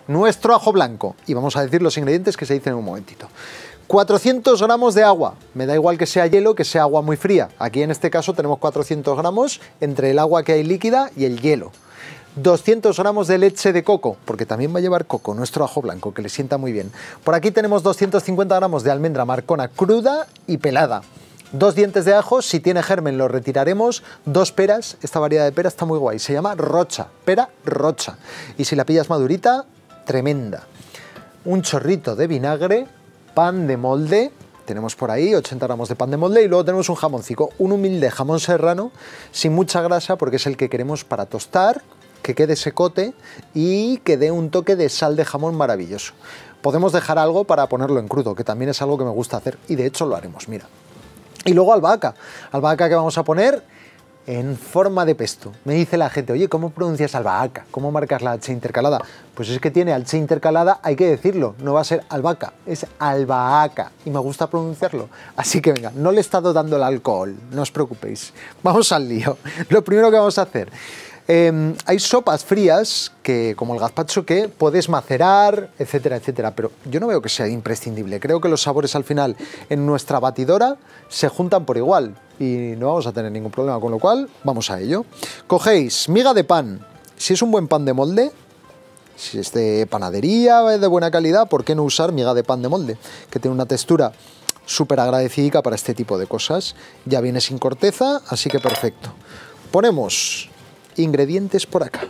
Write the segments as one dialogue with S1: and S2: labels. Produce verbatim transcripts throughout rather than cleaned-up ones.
S1: nuestro ajo blanco. Y vamos a decir los ingredientes que se dicen en un momentito. cuatrocientos gramos de agua, me da igual que sea hielo, que sea agua muy fría. Aquí en este caso tenemos cuatrocientos gramos entre el agua que hay líquida y el hielo. doscientos gramos de leche de coco, porque también va a llevar coco, nuestro ajo blanco, que le sienta muy bien. Por aquí tenemos doscientos cincuenta gramos de almendra marcona cruda y pelada. Dos dientes de ajo, si tiene germen lo retiraremos. Dos peras, esta variedad de pera está muy guay, se llama rocha, pera rocha. Y si la pillas madurita, tremenda. Un chorrito de vinagre, pan de molde, tenemos por ahí ochenta gramos de pan de molde y luego tenemos un jamoncito, un humilde jamón serrano sin mucha grasa porque es el que queremos para tostar, que quede secote y que dé un toque de sal de jamón maravilloso. Podemos dejar algo para ponerlo en crudo, que también es algo que me gusta hacer y de hecho lo haremos, mira. Y luego albahaca, albahaca que vamos a poner en forma de pesto. Me dice la gente, oye, ¿cómo pronuncias albahaca? ¿Cómo marcas la H intercalada? Pues es que tiene H intercalada, hay que decirlo, no va a ser albahaca, es albahaca y me gusta pronunciarlo. Así que venga, no le he estado dando el alcohol, no os preocupéis. Vamos al lío. Lo primero que vamos a hacer, eh, hay sopas frías, que, como el gazpacho, que puedes macerar, etcétera, etcétera, pero yo no veo que sea imprescindible. Creo que los sabores al final en nuestra batidora se juntan por igual y no vamos a tener ningún problema, con lo cual vamos a ello. Cogéis miga de pan, si es un buen pan de molde, si es de panadería, de buena calidad, ¿por qué no usar miga de pan de molde? Que tiene una textura súper agradecida para este tipo de cosas. Ya viene sin corteza, así que perfecto. Ponemos ingredientes por acá.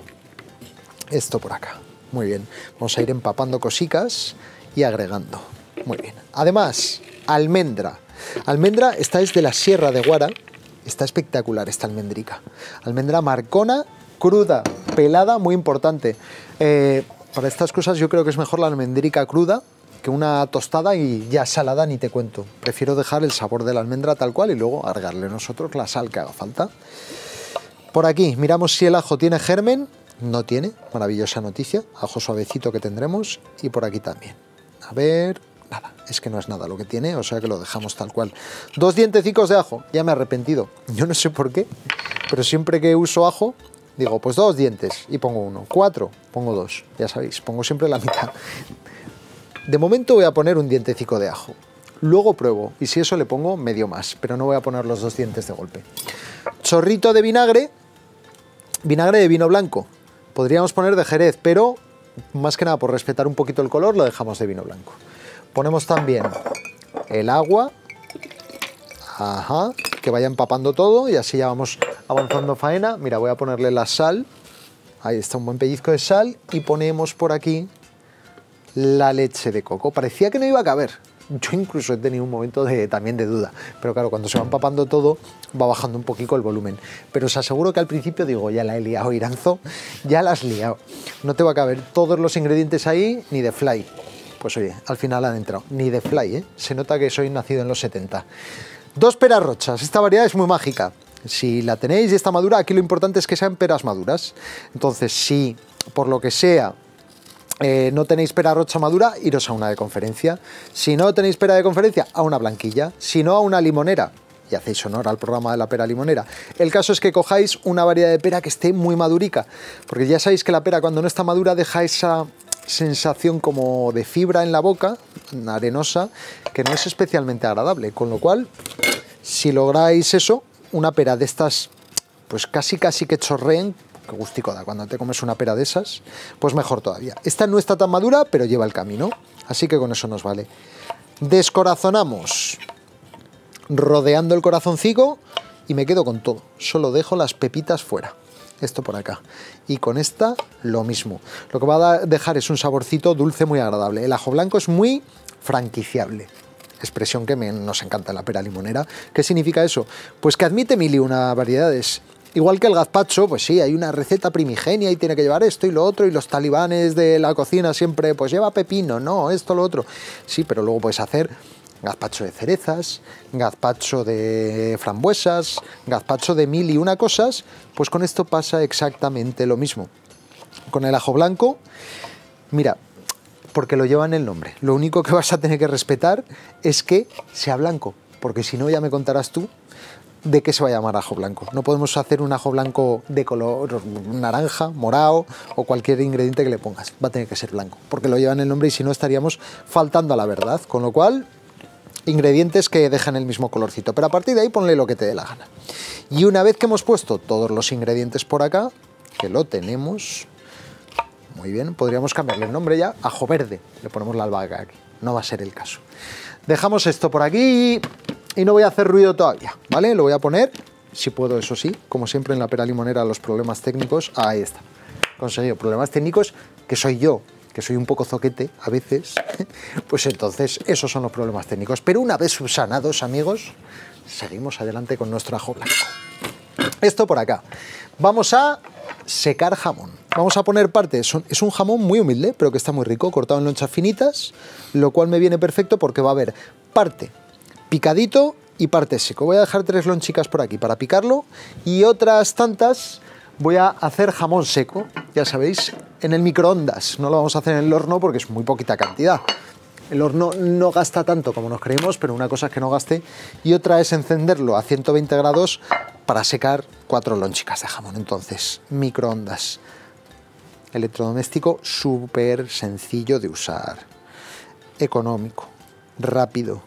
S1: Esto por acá. Muy bien. Vamos a ir empapando cositas y agregando. Muy bien. Además, almendra. Almendra, esta es de la Sierra de Guara. Está espectacular esta almendrica. Almendra marcona, cruda, pelada, muy importante. Eh, para estas cosas yo creo que es mejor la almendrica cruda que una tostada y ya salada ni te cuento. Prefiero dejar el sabor de la almendra tal cual y luego agregarle nosotros la sal que haga falta. Por aquí miramos si el ajo tiene germen. No tiene, maravillosa noticia. Ajo suavecito que tendremos. Y por aquí también. A ver, nada, es que no es nada lo que tiene, o sea que lo dejamos tal cual. Dos dientecicos de ajo, ya me he arrepentido. Yo no sé por qué, pero siempre que uso ajo, digo, pues dos dientes y pongo uno. Cuatro, pongo dos, ya sabéis, pongo siempre la mitad. De momento voy a poner un dientecico de ajo. Luego pruebo, y si eso le pongo medio más, pero no voy a poner los dos dientes de golpe. Chorrito de vinagre. Vinagre de vino blanco, podríamos poner de Jerez, pero más que nada por respetar un poquito el color lo dejamos de vino blanco. Ponemos también el agua, ajá, que vaya empapando todo y así ya vamos avanzando faena. Mira, voy a ponerle la sal, ahí está un buen pellizco de sal y ponemos por aquí la leche de coco. Parecía que no iba a caber. Yo incluso he tenido un momento de, también de duda, pero claro, cuando se va empapando todo va bajando un poquito el volumen, pero os aseguro que al principio digo, ya la he liado, Iranzo, ya la has liado, no te va a caber todos los ingredientes ahí ni de fly. Pues oye, al final han entrado, ni de fly, ¿eh? Se nota que soy nacido en los setenta. Dos peras rochas, esta variedad es muy mágica, si la tenéis y está madura, aquí lo importante es que sean peras maduras, entonces si por lo que sea Eh, no tenéis pera rocha madura, iros a una de conferencia. Si no tenéis pera de conferencia, a una blanquilla. Si no, a una limonera. Y hacéis honor al programa de la pera limonera. El caso es que cojáis una variedad de pera que esté muy madurica. Porque ya sabéis que la pera cuando no está madura deja esa sensación como de fibra en la boca, arenosa, que no es especialmente agradable. Con lo cual, si lográis eso, una pera de estas, pues casi casi que chorreen, que gustico da cuando te comes una pera de esas, pues mejor todavía. Esta no está tan madura, pero lleva el camino, así que con eso nos vale. Descorazonamos, rodeando el corazoncito y me quedo con todo. Solo dejo las pepitas fuera. Esto por acá. Y con esta lo mismo. Lo que va a dejar es un saborcito dulce muy agradable. El ajo blanco es muy franquiciable. Expresión que me, nos encanta en la pera limonera. ¿Qué significa eso? Pues que admite mil y una variedades. Igual que el gazpacho, pues sí, hay una receta primigenia y tiene que llevar esto y lo otro, y los talibanes de la cocina siempre, pues lleva pepino, no, esto, lo otro. Sí, pero luego puedes hacer gazpacho de cerezas, gazpacho de frambuesas, gazpacho de mil y una cosas, pues con esto pasa exactamente lo mismo. Con el ajo blanco, mira, porque lo lleva en el nombre, lo único que vas a tener que respetar es que sea blanco, porque si no ya me contarás tú de qué se va a llamar ajo blanco. No podemos hacer un ajo blanco de color naranja, morado o cualquier ingrediente que le pongas. Va a tener que ser blanco, porque lo llevan el nombre y si no estaríamos faltando a la verdad. Con lo cual, ingredientes que dejan el mismo colorcito. Pero a partir de ahí ponle lo que te dé la gana. Y una vez que hemos puesto todos los ingredientes por acá, que lo tenemos, muy bien, podríamos cambiarle el nombre ya, ajo verde. Le ponemos la albahaca aquí. No va a ser el caso. Dejamos esto por aquí y no voy a hacer ruido todavía, ¿vale? Lo voy a poner, si puedo, eso sí, como siempre en la pera limonera, los problemas técnicos. Ahí está, conseguido. Problemas técnicos que soy yo, que soy un poco zoquete a veces, pues entonces esos son los problemas técnicos. Pero una vez subsanados, amigos, seguimos adelante con nuestro ajo blanco. Esto por acá. Vamos a secar jamón. Vamos a poner parte, es un jamón muy humilde, pero que está muy rico, cortado en lonchas finitas, lo cual me viene perfecto porque va a haber parte picadito y parte seco. Voy a dejar tres lonchicas por aquí para picarlo y otras tantas voy a hacer jamón seco, ya sabéis, en el microondas. No lo vamos a hacer en el horno porque es muy poquita cantidad. El horno no gasta tanto como nos creemos, pero una cosa es que no gaste y otra es encenderlo a ciento veinte grados para secar cuatro lonchicas de jamón. Entonces, microondas. Electrodoméstico súper sencillo de usar, económico, rápido.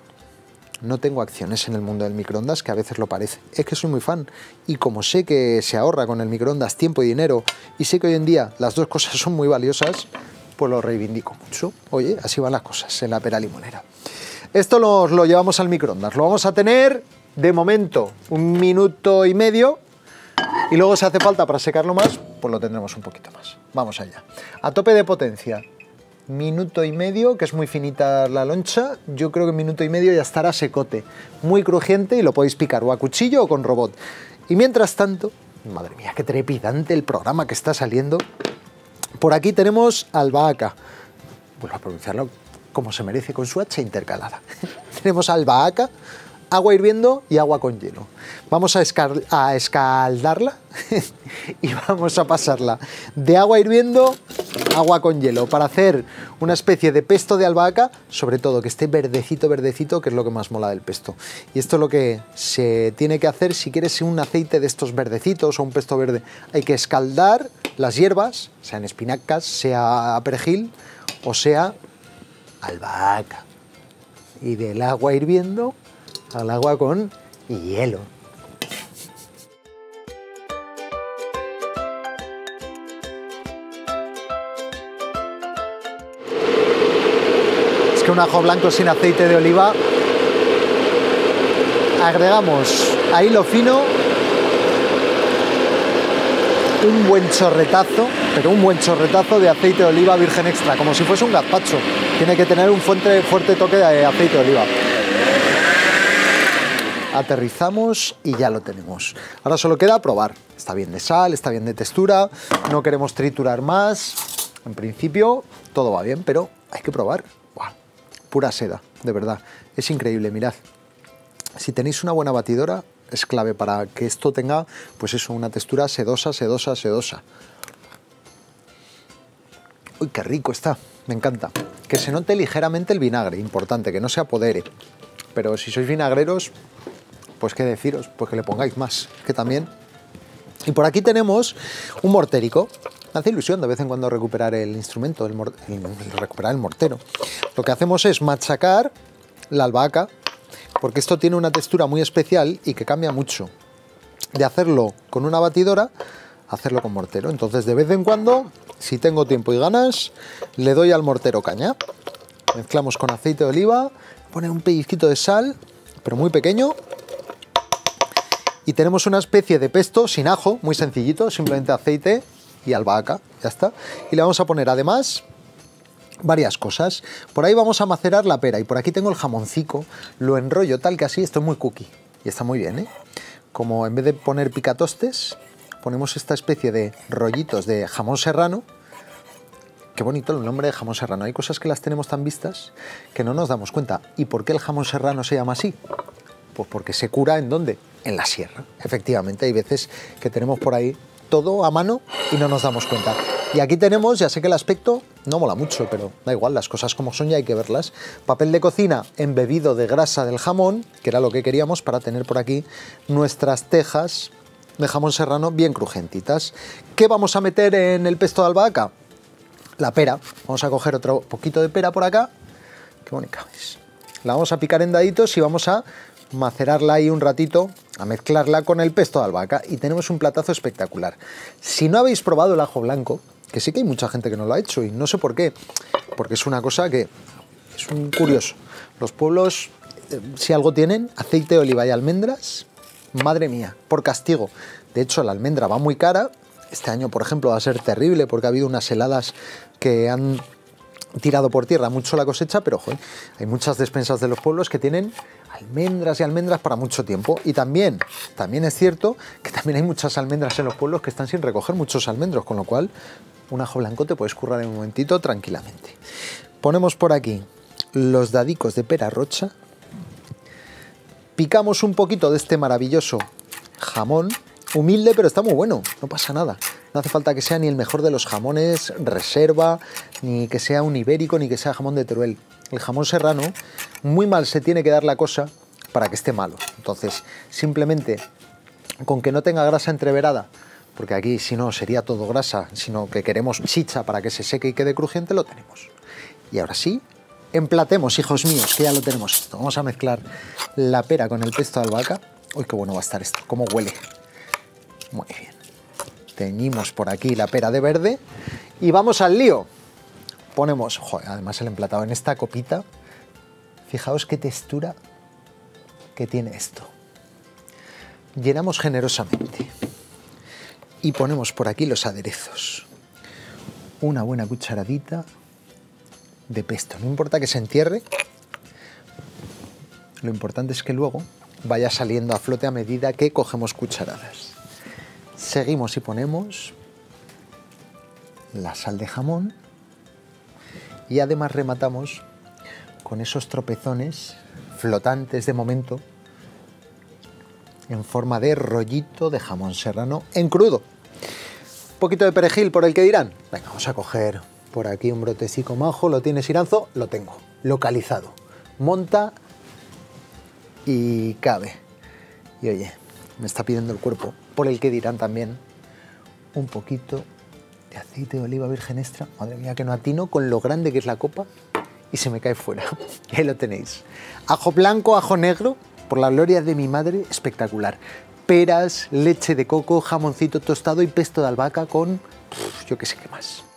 S1: No tengo acciones en el mundo del microondas, que a veces lo parece. Es que soy muy fan y como sé que se ahorra con el microondas tiempo y dinero y sé que hoy en día las dos cosas son muy valiosas, pues lo reivindico mucho. Oye, así van las cosas en la pera limonera. Esto lo, lo llevamos al microondas. Lo vamos a tener de momento un minuto y medio. Y luego si hace falta para secarlo más, pues lo tendremos un poquito más. Vamos allá. A tope de potencia, minuto y medio, que es muy finita la loncha. Yo creo que en minuto y medio ya estará secote. Muy crujiente y lo podéis picar o a cuchillo o con robot. Y mientras tanto, madre mía, qué trepidante el programa que está saliendo. Por aquí tenemos albahaca. Vuelvo a pronunciarlo como se merece, con su H intercalada. Tenemos albahaca, agua hirviendo y agua con hielo. Vamos a, escal a escaldarla y vamos a pasarla de agua hirviendo a agua con hielo para hacer una especie de pesto de albahaca, sobre todo que esté verdecito, verdecito, que es lo que más mola del pesto. Y esto es lo que se tiene que hacer si quieres un aceite de estos verdecitos o un pesto verde. Hay que escaldar las hierbas, sean espinacas, sea perejil o sea albahaca. Y del agua hirviendo al agua con hielo. Es que un ajo blanco sin aceite de oliva, agregamos a hilo fino un buen chorretazo, pero un buen chorretazo de aceite de oliva virgen extra, como si fuese un gazpacho. Tiene que tener un fuerte, fuerte toque de aceite de oliva. Aterrizamos y ya lo tenemos. Ahora solo queda probar. Está bien de sal, está bien de textura, no queremos triturar más. En principio todo va bien, pero hay que probar. ¡Buah! Pura seda, de verdad. Es increíble, mirad. Si tenéis una buena batidora, es clave para que esto tenga, pues eso, una textura sedosa, sedosa, sedosa. Uy, qué rico está, me encanta. Que se note ligeramente el vinagre, importante, que no se apodere. Pero si sois vinagreros, pues qué deciros, pues que le pongáis más, que también. Y por aquí tenemos un mortérico. Me hace ilusión de vez en cuando recuperar el instrumento, el, mor el, el recuperar el mortero. Lo que hacemos es machacar la albahaca, porque esto tiene una textura muy especial y que cambia mucho de hacerlo con una batidora a hacerlo con mortero. Entonces, de vez en cuando, si tengo tiempo y ganas, le doy al mortero caña. Mezclamos con aceite de oliva, poner un pellizquito de sal, pero muy pequeño. Y tenemos una especie de pesto sin ajo, muy sencillito, simplemente aceite y albahaca, ya está. Y le vamos a poner además varias cosas. Por ahí vamos a macerar la pera y por aquí tengo el jamoncico, lo enrollo tal que así, esto es muy cookie y está muy bien, ¿eh? Como en vez de poner picatostes, ponemos esta especie de rollitos de jamón serrano. Qué bonito el nombre de jamón serrano, hay cosas que las tenemos tan vistas que no nos damos cuenta. ¿Y por qué el jamón serrano se llama así? Pues porque se cura ¿en dónde? En la sierra. Efectivamente, hay veces que tenemos por ahí todo a mano y no nos damos cuenta. Y aquí tenemos, ya sé que el aspecto no mola mucho, pero da igual, las cosas como son y hay que verlas. Papel de cocina embebido de grasa del jamón, que era lo que queríamos para tener por aquí nuestras tejas de jamón serrano bien crujentitas. ¿Qué vamos a meter en el pesto de albahaca? La pera. Vamos a coger otro poquito de pera por acá. Qué bonita es. La vamos a picar en daditos y vamos a macerarla ahí un ratito, a mezclarla con el pesto de albahaca y tenemos un platazo espectacular. Si no habéis probado el ajo blanco, que sí que hay mucha gente que no lo ha hecho y no sé por qué, porque es una cosa que es un curioso. Los pueblos, eh, si algo tienen, aceite de oliva y almendras, madre mía, por castigo. De hecho, la almendra va muy cara. Este año, por ejemplo, va a ser terrible porque ha habido unas heladas que han tirado por tierra mucho la cosecha, pero joder, hay muchas despensas de los pueblos que tienen almendras y almendras para mucho tiempo. Y también, también es cierto que también hay muchas almendras en los pueblos que están sin recoger muchos almendros, con lo cual un ajo blanco te puedes currar en un momentito tranquilamente. Ponemos por aquí los dadicos de pera rocha, picamos un poquito de este maravilloso jamón, humilde pero está muy bueno, no pasa nada. No hace falta que sea ni el mejor de los jamones reserva, ni que sea un ibérico, ni que sea jamón de Teruel. El jamón serrano, muy mal se tiene que dar la cosa para que esté malo. Entonces, simplemente con que no tenga grasa entreverada, porque aquí si no sería todo grasa, sino que queremos chicha para que se seque y quede crujiente, lo tenemos. Y ahora sí, emplatemos, hijos míos, que ya lo tenemos esto. Vamos a mezclar la pera con el pesto de albahaca. Uy, qué bueno va a estar esto, cómo huele. Muy bien. Teñimos por aquí la pera de verde y vamos al lío. Ponemos, joder, además el emplatado en esta copita. Fijaos qué textura que tiene esto. Llenamos generosamente y ponemos por aquí los aderezos. Una buena cucharadita de pesto. No importa que se entierre, lo importante es que luego vaya saliendo a flote a medida que cogemos cucharadas. Seguimos y ponemos la sal de jamón y además rematamos con esos tropezones flotantes de momento en forma de rollito de jamón serrano en crudo. Un poquito de perejil por el que dirán. Venga, vamos a coger por aquí un brotecico majo. ¿Lo tienes, Iranzo? Lo tengo, localizado. Monta y cabe. Y oye, me está pidiendo el cuerpo, por el que dirán también un poquito de aceite de oliva virgen extra. Madre mía, que no atino con lo grande que es la copa y se me cae fuera. Y ahí lo tenéis. Ajo blanco, ajo negro, por la gloria de mi madre, espectacular. Peras, leche de coco, jamoncito tostado y pesto de albahaca con, pff, yo qué sé qué más.